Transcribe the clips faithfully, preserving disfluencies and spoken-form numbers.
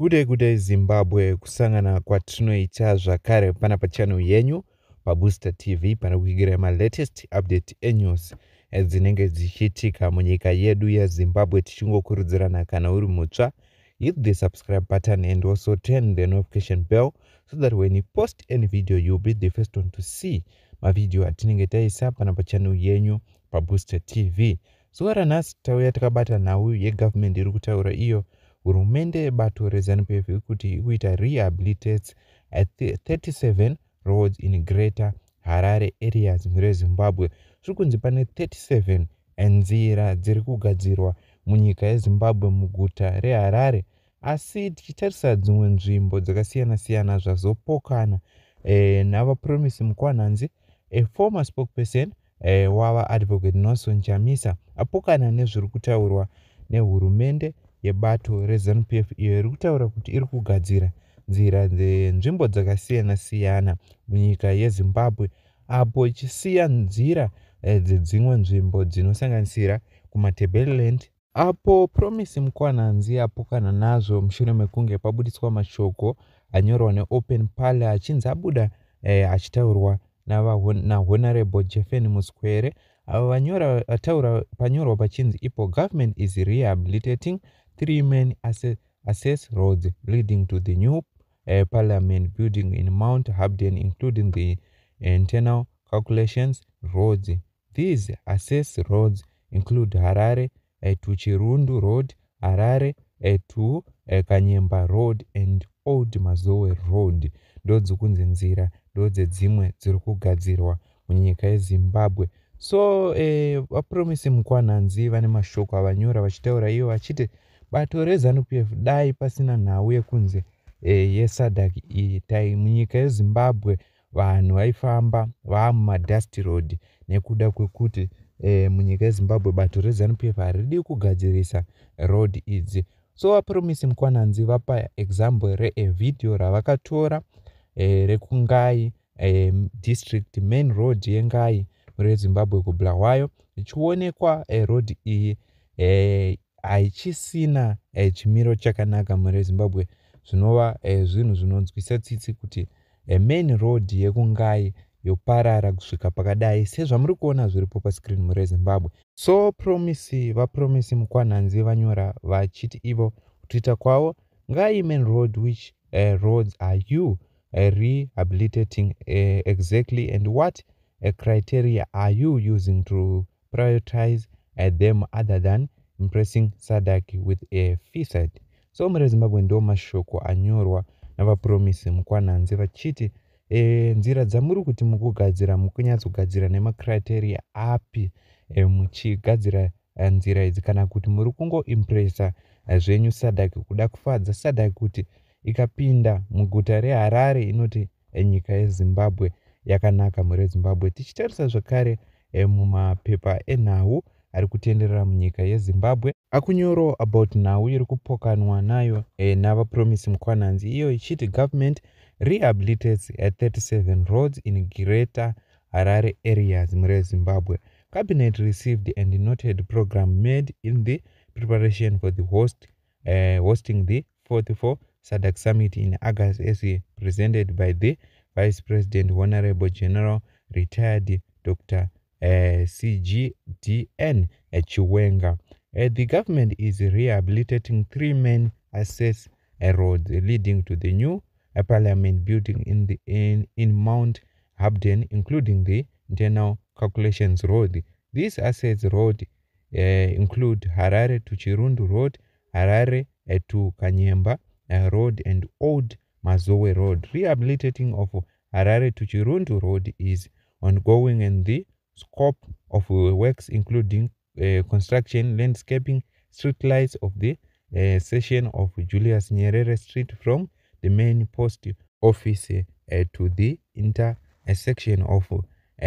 Gude gude Zimbabwe kusangana kwatinoita zvakare pana pachannel yenyu paBooster T V pana kuigira ma latest update enews dzinenge dzichiitika munyika yedu yeZimbabwe tichingokurudzirana kana uri mutsva hit the subscribe button and also turn the notification bell so that when you post any video you'll be the first one to see mavideo atinenge taisa pana pachannel yenyu paBooster T V. Zuva ranhasi tauya takabata nhau yegovernment iri kutaura iyo hurumende bato reZANU-P F kuti kuita rehabilitates at thirty-seven roads in Greater Harare areas mureZimbabwe. Zvikunzi pane thirty-seven nzira dziri kugadzirwa munyika yeZimbabwe muguta reHarare, asi tichitarisa dzimwe nzvimbo dzakasiyana siyana zvazopokana e, nava Promise Mukwananzi, a former spokesperson e, wava Advocate Nelson Chamisa apokana nezviri kutaurwa nehurumende yebato reZANU-P F iyo iri kutaura kuti iri kugadzira nzira dzenzvimbo dzakasiyana siyana munyika yeZimbabwe, apo ichisiya nzira dzedzimwe nzvimbo dzinosanganisira kumaTebeleland apo Promise Mukwananzi apokana nazvo mushure mekunge pabudiswa mashoko anyorwa neOpen Parlor achinzi abuda eh, achitaurwa naHonorable Jeffen Muskwere. Avo vanyora ataura panyorwa pachinzi ipo government is rehabilitating three main access, access roads leading to the new uh, parliament building in Mount Habden, including the internal calculations roads. These access roads include Harare uh, to Chirundu Road, Harare uh, to uh, Kanyemba Road and Old Mazowe Road. Ndodzo kunzi nzira ndodze dzimwe dziri kugadzirwa munyika yeZimbabwe. So eh, vaPromise Mukwananzi vane mashoko avanyora vachitaura iyo vachiti bato reZANU-P F dai pasina nhau yekunzi eh, yeSADC tai munyika yeZimbabwe vanhu vaifamba vamumadust road nekuda kwekuti eh, munyika yeZimbabwe bato reZANU-P F haridi kugadzirisa road idzi. So vaPromise Mukwananzi vapa example revideo ravakatora eh, rekungai eh, district main road yengai mureZimbabwe kuBulawayo ichionekwa eh, road iyi eh, haichisina eh, chimiro chakanaka mureZimbabwe, zvinova eh, zvinhu zvinonzwisa tsitsi kuti eh, main road yekungai yoparara kusvika pakadai sezvamuri kuona zviripo pascreen mureZimbabwe. So Promise vaPromise Mukwananzi vanyora vachiti ivo kutwitter kwavo, ngai main road which uh, roads are you uh, rehabilitating uh, exactly and what uh, criteria are you using to prioritize uh, them other than impressing SADC with a FISAD? So mureZimbabwe ndo mashoko anyorwa navaPromise Mukwananzi vachiti e, nzira dzamuri kuti mukugadzira mukunyatsogadzira nemacriteria api e, muchigadzira nzira idzi, kana kuti muri kungoimpresa zvenyu SADC kuda kufadza SADC kuti ikapinda muguta reHarare inoti e, nyika yeZimbabwe yakanaka mureZimbabwe. Tichitarisa zvakare e, mumapepa enhau ari kutenderera munyika yeZimbabwe akunyoro about nhau iri kupokanwa nayo e, navaPromise Mukwananzi iyo ichiti government rehabilitates at thirty-seven roads in Greater Harare areas mureZimbabwe. Cabinet received and noted program made in the preparation for the host uh, hosting the forty-fourth SADC summit in August, as presented by the Vice President Honorable General retired Doctor Uh, C G D N Chiwenga. Uh, the government is rehabilitating three main access uh, roads leading to the new uh, parliament building in the in, in Mount Habden, including the internal calculations road. These access roads uh, include Harare to Chirundu Road, Harare uh, to Kanyemba uh, Road and Old Mazowe Road. Rehabilitating of Harare to Chirundu Road is ongoing, and the scope of uh, works including uh, construction, landscaping, street lights of the uh, section of Julius Nyerere Street from the main post office uh, to the intersection of uh,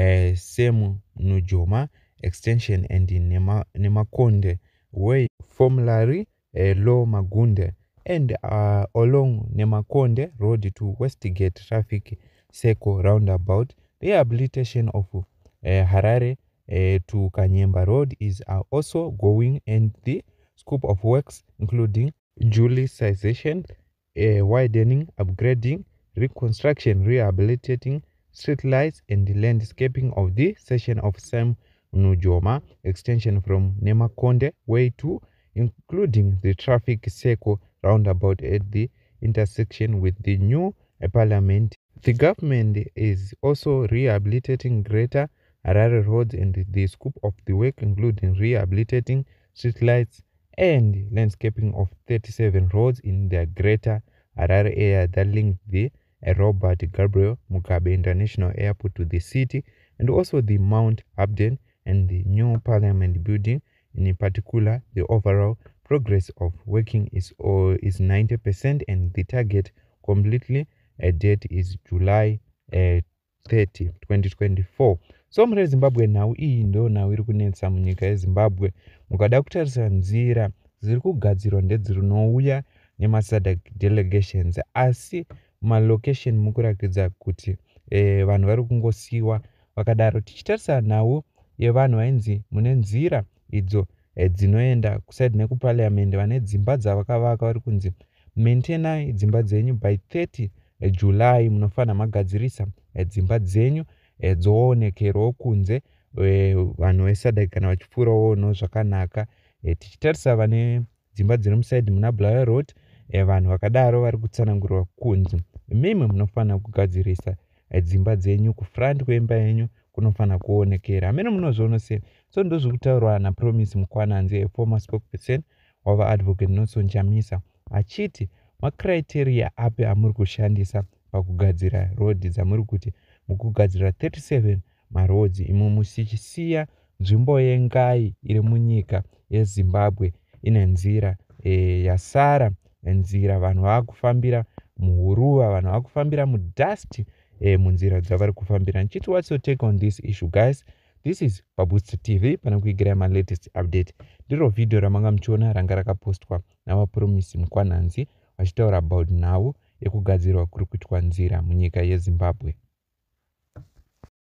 Semu Nujoma extension and in Nema, Nemakonde way, formulary uh, Low Magunde, and uh, along Nemakonde Road to Westgate traffic circle roundabout. Rehabilitation of uh, Harare uh, to Kanyemba Road is uh, also going, and the scope of works including Julicization uh, widening, upgrading, reconstruction, rehabilitating street lights and the landscaping of the section of Sam Nujoma extension from Nemakonde Way to including the traffic circle roundabout at the intersection with the new uh, parliament. The government is also rehabilitating Greater Harare roads, and the scope of the work including rehabilitating streetlights and landscaping of thirty-seven roads in the Greater Harare area that link the uh, Robert Gabriel Mugabe International Airport to the city, and also the Mount Abden and the new Parliament building. In particular, the overall progress of working is uh, is ninety percent, and the target completely uh, date is July uh, thirtieth twenty twenty-four. So mure Zimbabwe nhau iyi ndo nhau iri kunetsa munyika yeZimbabwe. Mukada kutarisa nzira ziri kugadzirwa ndedzrinouya nemaSADC delegations, asi malocation mukurakidza kuti eh, vanhu vari kungosiyiwa vakadaro. Tichitarisa nhau yevanhu vainzi mune nzira idzo eh, dzinoenda kusaidi nekuparliament vane dzimba dzavakavaka vari kunzi maintainai dzimba dzenyu by thirty July munofana magadzirisa eh, dzimba dzenyu eh, dzoonekerawo kunze eh, vanhu veSADC kana vachipfuurawo no zvakanaka. eh, tichitarisa vane dzimba dziri musaidi muna Blair Road eh, vanhu vakadaro vari kutsanangurwa kunzi mimi munofana kugadzirisa eh, dzimba dzenyu kufront kwemba yenyu kunofana kuonekera. Amene munozviona sei? So ndozviri kutaurwa naPromise Mukwananzi, former spokesperson wava advocate Nelson Chamisa, achiti macriteria api amuri kushandisa pakugadzira road dzamuri kuti mukugadzira thirty-seven maroads imo musichisiya nzvimbo yengai iri munyika yeZimbabwe ine nzira e, yasara nzira vanhu vakufambira muhuruva, vanhu vakufambira mudust e, munzira dzavari kufambira. Nchiti what's your take on this issue guys? This is Pabooster T V pana kuigira ma latest update. Ndiro video ramanga muchiona ranga rakapostwa navaPromise Mukwananzi vachitaura about nhau yekugadzirwa kuri kuitwa nzira munyika yeZimbabwe.